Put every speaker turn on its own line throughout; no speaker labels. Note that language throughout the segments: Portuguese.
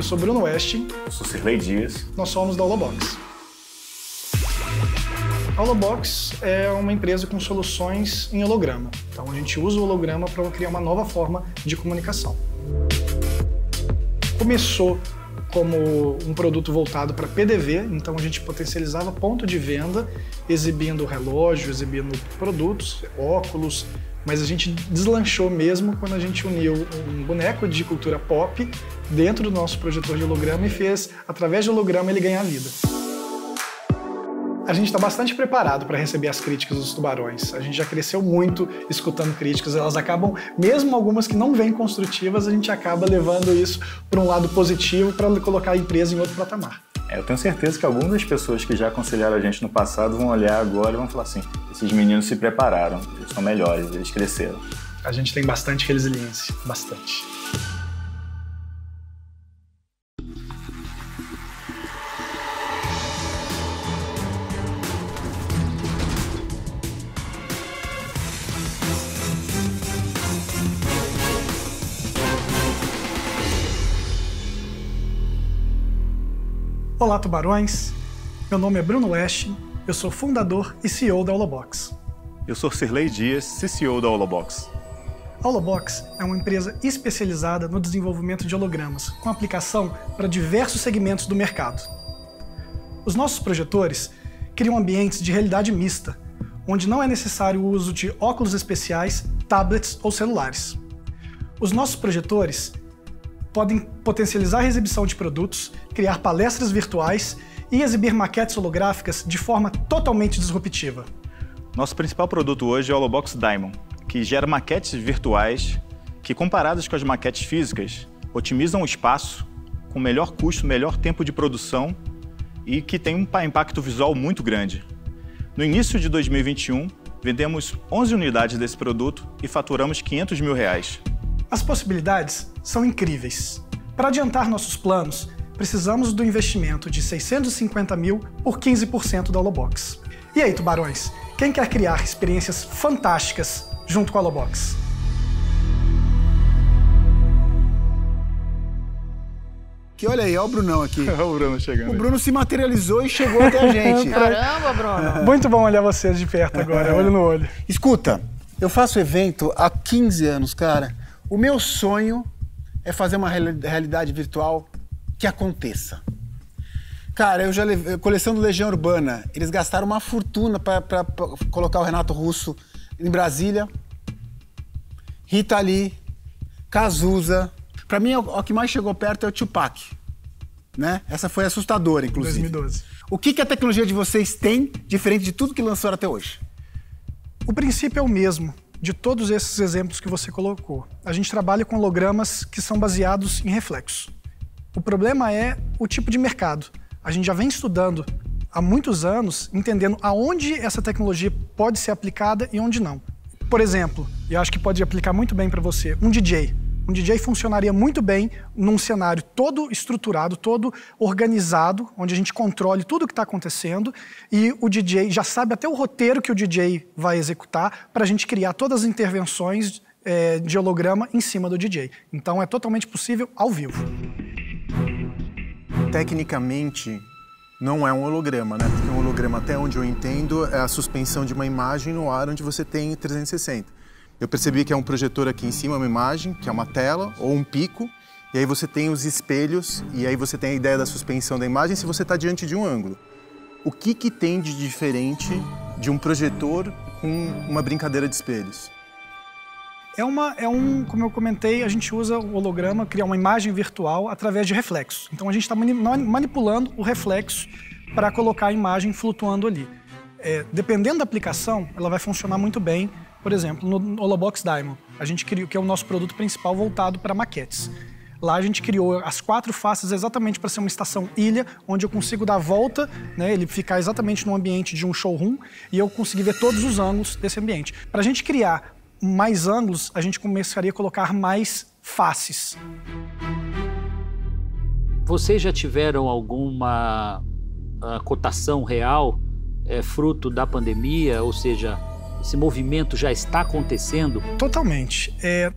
Eu sou Bruno Westin.
Eu sou Sirlei Dias.
Nós somos da Holobox. A Holobox é uma empresa com soluções em holograma. Então a gente usa o holograma para criar uma nova forma de comunicação. Começou como um produto voltado para PDV, então a gente potencializava ponto de venda, exibindo relógio, exibindo produtos, óculos, mas a gente deslanchou mesmo quando a gente uniu um boneco de cultura pop dentro do nosso projetor de holograma e fez, através de holograma, ele ganhar vida. A gente está bastante preparado para receber as críticas dos tubarões. A gente já cresceu muito escutando críticas, elas acabam, mesmo algumas que não vêm construtivas, a gente acaba levando isso para um lado positivo para colocar a empresa em outro patamar.
Eu tenho certeza que algumas das pessoas que já aconselharam a gente no passado vão olhar agora e vão falar assim, esses meninos se prepararam, eles são melhores, eles cresceram.
A gente tem bastante resiliência, bastante. Olá, tubarões! Meu nome é Bruno Westin, eu sou fundador e CEO da Holobox.
Eu sou Sirlei Dias, CCO da Holobox.
A Holobox é uma empresa especializada no desenvolvimento de hologramas, com aplicação para diversos segmentos do mercado. Os nossos projetores criam ambientes de realidade mista, onde não é necessário o uso de óculos especiais, tablets ou celulares. Os nossos projetores podem potencializar a exibição de produtos, criar palestras virtuais e exibir maquetes holográficas de forma totalmente disruptiva.
Nosso principal produto hoje é o Holobox Diamond, que gera maquetes virtuais que, comparadas com as maquetes físicas, otimizam o espaço, com melhor custo, melhor tempo de produção e que tem um impacto visual muito grande. No início de 2021, vendemos 11 unidades desse produto e faturamos R$500 mil.
As possibilidades são incríveis. Para adiantar nossos planos, precisamos do investimento de R$650 mil por 15% da Holobox. E aí, tubarões, quem quer criar experiências fantásticas junto com a Holobox?
Que olha aí, olha o Brunão aqui.
Olha o Bruno chegando.
O Bruno se materializou e chegou até a gente.
Caramba, Bruno!
Muito bom olhar vocês de perto agora, olho no olho.
Escuta, eu faço evento há 15 anos, cara. O meu sonho é fazer uma realidade virtual que aconteça. Cara, eu já levei coleção do Legião Urbana. Eles gastaram uma fortuna para colocar o Renato Russo em Brasília. Rita Lee, Cazuza. Para mim, o que mais chegou perto é o Tupac, né? Essa foi assustadora, inclusive.
2012.
O que a tecnologia de vocês tem diferente de tudo que lançaram até hoje?
O princípio é o mesmo de todos esses exemplos que você colocou. A gente trabalha com hologramas que são baseados em reflexos. O problema é o tipo de mercado. A gente já vem estudando há muitos anos, entendendo aonde essa tecnologia pode ser aplicada e onde não. Por exemplo, eu acho que pode aplicar muito bem para você, um DJ. Um DJ funcionaria muito bem num cenário todo estruturado, todo organizado, onde a gente controle tudo o que está acontecendo e o DJ já sabe até o roteiro que o DJ vai executar para a gente criar todas as intervenções de holograma em cima do DJ. Então é totalmente possível ao vivo.
Tecnicamente, não é um holograma, né? Porque um holograma, até onde eu entendo, é a suspensão de uma imagem no ar onde você tem 360. Eu percebi que é um projetor aqui em cima, uma imagem, que é uma tela ou um pico, e aí você tem os espelhos, e aí você tem a ideia da suspensão da imagem se você está diante de um ângulo. O que tem de diferente de um projetor com uma brincadeira de espelhos?
Como eu comentei, a gente usa o holograma, criar uma imagem virtual através de reflexos. Então a gente está manipulando o reflexo para colocar a imagem flutuando ali. Dependendo da aplicação, ela vai funcionar muito bem. Por exemplo, no Holobox Diamond, a gente criou, que é o nosso produto principal voltado para maquetes. Lá a gente criou as 4 faces exatamente para ser uma estação ilha, onde eu consigo dar a volta, né, ele ficar exatamente no ambiente de um showroom, e eu conseguir ver todos os ângulos desse ambiente. Para a gente criar mais ângulos, a gente começaria a colocar mais faces.
Vocês já tiveram alguma cotação real fruto da pandemia, ou seja, esse movimento já está acontecendo?
Totalmente.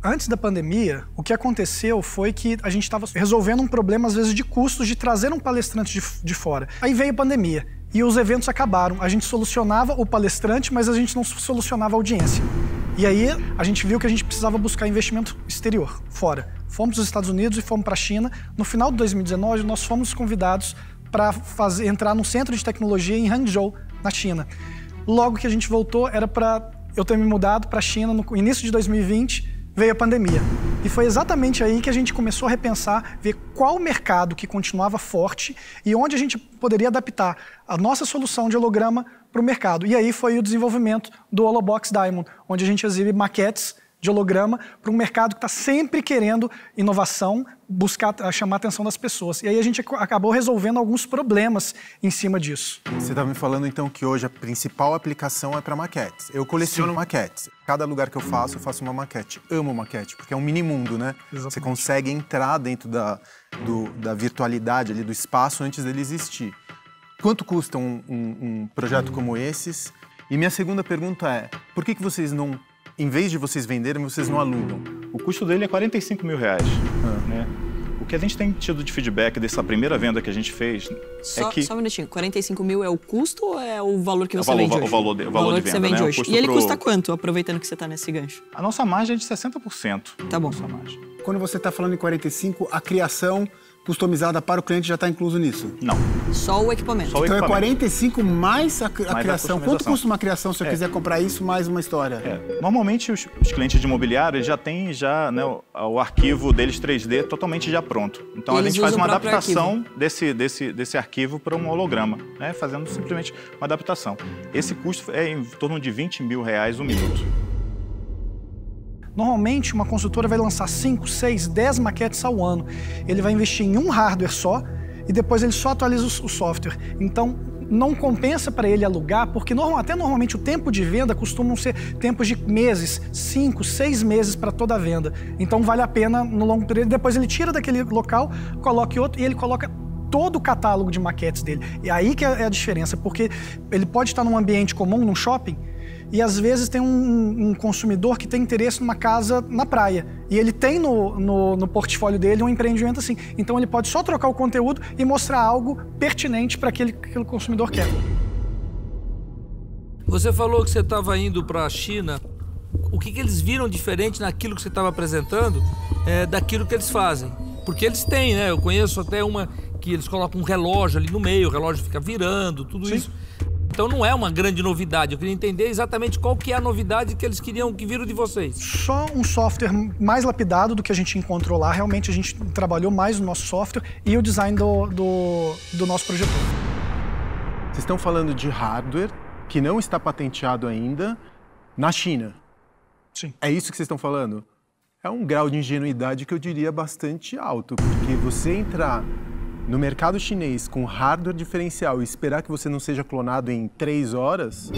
Antes da pandemia, o que aconteceu foi que a gente estava resolvendo um problema, às vezes, de custos de trazer um palestrante de fora. Aí veio a pandemia e os eventos acabaram. A gente solucionava o palestrante, mas a gente não solucionava a audiência. E aí a gente viu que a gente precisava buscar investimento exterior, fora. Fomos para os Estados Unidos e fomos para a China. No final de 2019, nós fomos convidados para entrar num centro de tecnologia em Hangzhou, na China. Logo que a gente voltou, era para eu ter me mudado para a China no início de 2020, veio a pandemia. E foi exatamente aí que a gente começou a repensar, ver qual mercado que continuava forte e onde a gente poderia adaptar a nossa solução de holograma para o mercado. E aí foi o desenvolvimento do Holobox Diamond, onde a gente exibe maquetes de holograma para um mercado que está sempre querendo inovação, buscar chamar a atenção das pessoas. E aí a gente acabou resolvendo alguns problemas em cima disso.
Você estava me falando então que hoje a principal aplicação é para maquetes. Eu coleciono maquetes. Cada lugar que eu faço uma maquete. Amo maquete, porque é um mini mundo, né?
Exatamente.
Você consegue entrar dentro da virtualidade ali, do espaço antes dele existir. Quanto custa um projeto como esses? E minha segunda pergunta é, por que vocês não, em vez de vocês venderem, vocês não alugam?
O custo dele é R$45 mil, né? O que a gente tem tido de feedback dessa primeira venda que a gente fez é que...
Só um minutinho, 45 mil é o custo ou é o valor que você vende hoje?
O valor de venda,
que você vende
né?
hoje. E ele custa quanto, aproveitando que você está nesse gancho?
A nossa margem é de 60%.
Tá bom.
Nossa margem.
Quando você está falando em 45, a criação customizada para o cliente já está incluso nisso?
Não.
Só o equipamento.
Só o
Então
equipamento.
é 45 mais a criação. Quanto
customização.
custa uma criação se eu quiser comprar isso mais uma história?
Normalmente os clientes de imobiliário já têm né, o arquivo deles 3D totalmente já pronto. Então a
Eles
gente faz
usam
uma
o próprio
adaptação desse arquivo para um holograma, né, fazendo simplesmente uma adaptação. Esse custo é em torno de R$20 mil um minuto.
Normalmente, uma consultora vai lançar 5, 6, 10 maquetes ao ano. Ele vai investir em um hardware só e depois ele só atualiza o software. Então, não compensa para ele alugar, porque até normalmente o tempo de venda costumam ser tempos de meses, 5, 6 meses para toda a venda. Então, vale a pena no longo período. Depois ele tira daquele local, coloca outro e ele coloca todo o catálogo de maquetes dele. E aí que é a diferença, porque ele pode estar num ambiente comum, num shopping, e às vezes tem um consumidor que tem interesse numa casa na praia. E ele tem no portfólio dele um empreendimento assim. Então ele pode só trocar o conteúdo e mostrar algo pertinente para aquele consumidor quer.
Você falou que você estava indo para a China. O que eles viram diferente naquilo que você estava apresentando daquilo que eles fazem? Porque eles têm, né? Eu conheço até uma que eles colocam um relógio ali no meio, o relógio fica virando, tudo isso. Então não é uma grande novidade. Eu queria entender exatamente qual que é a novidade que eles queriam, que viram de vocês.
Só um software mais lapidado do que a gente encontrou lá. Realmente a gente trabalhou mais no nosso software e o design do nosso projetor.
Vocês estão falando de hardware que não está patenteado ainda na China.
Sim.
É isso que vocês estão falando? É um grau de ingenuidade que eu diria bastante alto, porque você entrar no mercado chinês com hardware diferencial e esperar que você não seja clonado em 3 horas...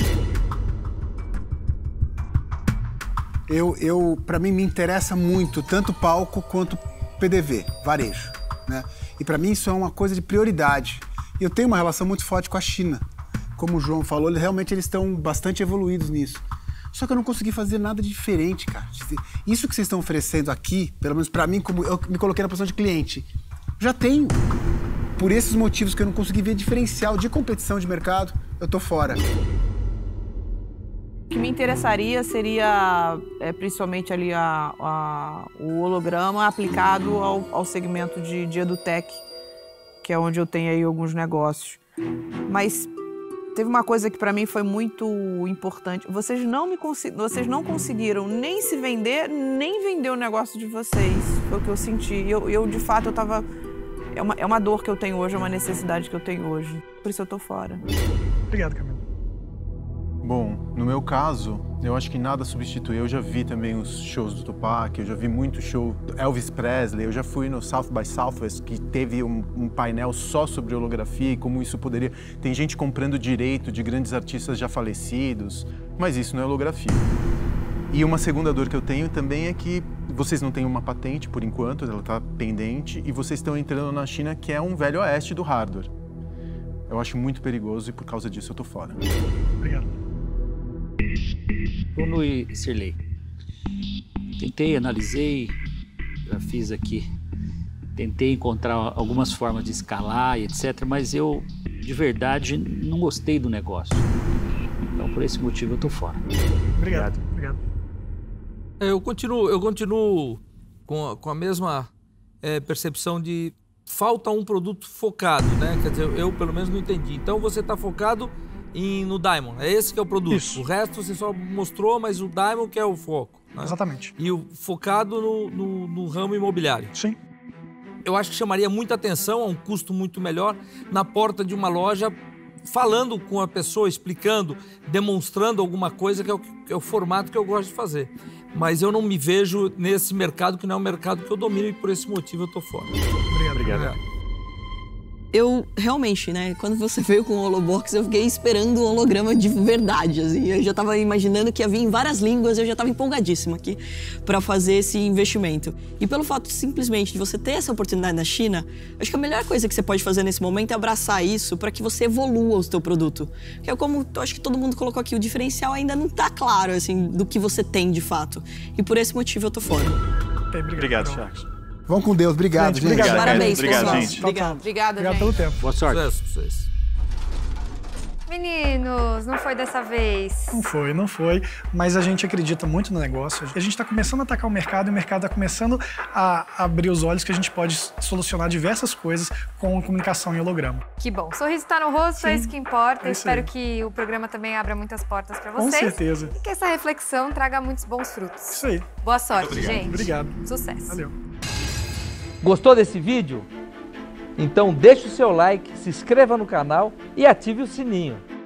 Para mim, me interessa muito tanto palco quanto PDV, varejo, né? E para mim isso é uma coisa de prioridade. E eu tenho uma relação muito forte com a China. Como o João falou, realmente eles estão bastante evoluídos nisso. Só que eu não consegui fazer nada diferente, cara. Isso que vocês estão oferecendo aqui, pelo menos para mim, como eu me coloquei na posição de cliente, já tenho. Por esses motivos que eu não consegui ver diferencial de competição de mercado, eu tô fora.
O que me interessaria seria principalmente ali o holograma aplicado ao segmento de EduTech, que é onde eu tenho aí alguns negócios. Mas teve uma coisa que para mim foi muito importante. Vocês não conseguiram nem se vender, nem vender o negócio de vocês. Foi o que eu senti. Eu de fato, eu tava... É uma dor que eu tenho hoje, é uma necessidade que eu tenho hoje. Por isso eu tô fora.
Obrigado, Camila.
Bom, no meu caso, eu acho que nada substitui. Eu já vi também os shows do Tupac, eu já vi muito show do Elvis Presley, eu já fui no South by Southwest, que teve um painel só sobre holografia e como isso poderia... Tem gente comprando direito de grandes artistas já falecidos, mas isso não é holografia. E uma segunda dor que eu tenho também é que vocês não têm uma patente por enquanto, ela está pendente, e vocês estão entrando na China, que é um velho oeste do hardware. Eu acho muito perigoso e por causa disso eu tô fora.
Obrigado.
Bruno e Sirley, tentei, analisei, já fiz aqui, tentei encontrar algumas formas de escalar e etc, mas eu, de verdade, não gostei do negócio. Então, por esse motivo, eu tô fora.
Obrigado.
Eu continuo com a mesma percepção de falta um produto focado, né? Quer dizer, eu pelo menos não entendi. Então você está focado no Diamond, é esse que é o produto.
Isso.
O resto você só mostrou, mas o Diamond que é o foco. Né?
Exatamente.
E focado no ramo imobiliário.
Sim.
Eu acho que chamaria muita atenção, a um custo muito melhor, na porta de uma loja, falando com a pessoa, explicando, demonstrando alguma coisa, que é o formato que eu gosto de fazer. Mas eu não me vejo nesse mercado, que não é um mercado que eu domino, e por esse motivo eu tô fora.
Obrigado.
Eu realmente, né, quando você veio com o Holobox, eu fiquei esperando um holograma de verdade, assim. Eu já tava imaginando que ia vir em várias línguas, eu já tava empolgadíssima aqui para fazer esse investimento. E pelo fato simplesmente de você ter essa oportunidade na China, acho que a melhor coisa que você pode fazer nesse momento é abraçar isso para que você evolua o seu produto. Porque como eu acho que todo mundo colocou aqui, o diferencial ainda não tá claro, assim, do que você tem de fato. E por esse motivo eu tô fora.
Obrigado, Charles.
Vamos com Deus. Obrigado, gente.
Obrigado.
Parabéns,
Obrigado,
pessoal.
gente.
Obrigada,
Obrigada,
Obrigado
gente.
pelo tempo.
Boa sorte.
Sucesso pra vocês.
Meninos, não foi dessa vez.
Não foi, mas a gente acredita muito no negócio. A gente está começando a atacar o mercado e o mercado está começando a abrir os olhos que a gente pode solucionar diversas coisas com comunicação em holograma.
Que bom. Sorriso tá no rosto, é isso que importa.
É isso
Espero
aí.
que o programa também abra muitas portas para
Com
vocês.
certeza.
E que essa reflexão traga muitos bons frutos.
Isso aí.
Boa sorte, gente.
Obrigado.
Sucesso.
Valeu.
Gostou desse vídeo? Então deixe o seu like, se inscreva no canal e ative o sininho.